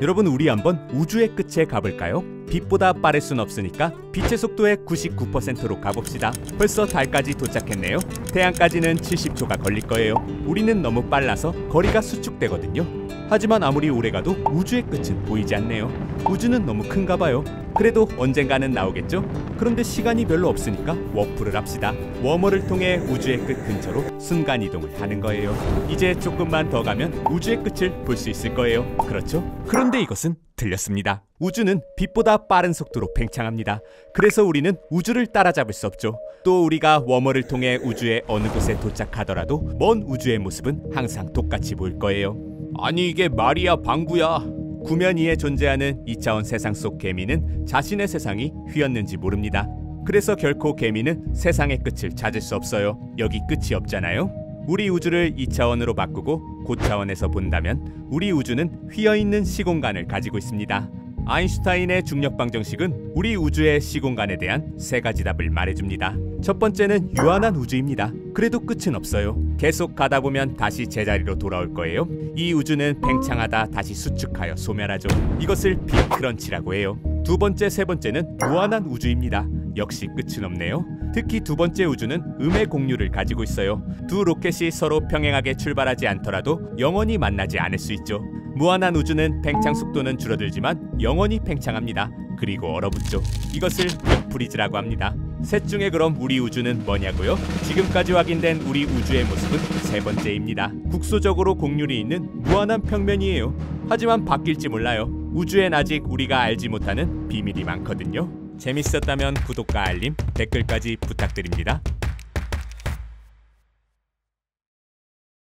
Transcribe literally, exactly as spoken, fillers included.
여러분, 우리 한번 우주의 끝에 가볼까요? 빛보다 빠를 순 없으니까 빛의 속도의 구십구 퍼센트로 가봅시다. 벌써 달까지 도착했네요. 태양까지는 칠십 초가 걸릴 거예요. 우리는 너무 빨라서 거리가 수축되거든요. 하지만 아무리 오래가도 우주의 끝은 보이지 않네요. 우주는 너무 큰가 봐요. 그래도 언젠가는 나오겠죠? 그런데 시간이 별로 없으니까 워프를 합시다. 워머를 통해 우주의 끝 근처로 순간이동을 하는 거예요. 이제 조금만 더 가면 우주의 끝을 볼 수 있을 거예요. 그렇죠? 그런데 이것은 틀렸습니다. 우주는 빛보다 빠른 속도로 팽창합니다. 그래서 우리는 우주를 따라잡을 수 없죠. 또 우리가 워머를 통해 우주의 어느 곳에 도착하더라도 먼 우주의 모습은 항상 똑같이 보일 거예요. 아니, 이게 말이야 방구야. 구면 위에 존재하는 이 차원 세상 속 개미는 자신의 세상이 휘었는지 모릅니다. 그래서 결코 개미는 세상의 끝을 찾을 수 없어요. 여기 끝이 없잖아요. 우리 우주를 이 차원으로 바꾸고 고차원에서 본다면 우리 우주는 휘어있는 시공간을 가지고 있습니다. 아인슈타인의 중력방정식은 우리 우주의 시공간에 대한 세 가지 답을 말해줍니다. 첫 번째는 유한한 우주입니다. 그래도 끝은 없어요. 계속 가다 보면 다시 제자리로 돌아올 거예요. 이 우주는 팽창하다 다시 수축하여 소멸하죠. 이것을 빅 크런치라고 해요. 두 번째, 세 번째는 무한한 우주입니다. 역시 끝은 없네요. 특히 두 번째 우주는 음의 공유를 가지고 있어요. 두 로켓이 서로 평행하게 출발하지 않더라도 영원히 만나지 않을 수 있죠. 무한한 우주는 팽창 속도는 줄어들지만 영원히 팽창합니다. 그리고 얼어붙죠. 이것을 빅프리즈라고 합니다. 셋 중에 그럼 우리 우주는 뭐냐고요? 지금까지 확인된 우리 우주의 모습은 세 번째입니다. 국소적으로 곡률이 있는 무한한 평면이에요. 하지만 바뀔지 몰라요. 우주엔 아직 우리가 알지 못하는 비밀이 많거든요. 재밌었다면 구독과 알림, 댓글까지 부탁드립니다.